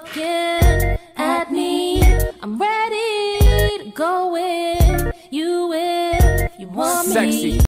looking at me. I'm ready to go in. You if you want me. Sexy.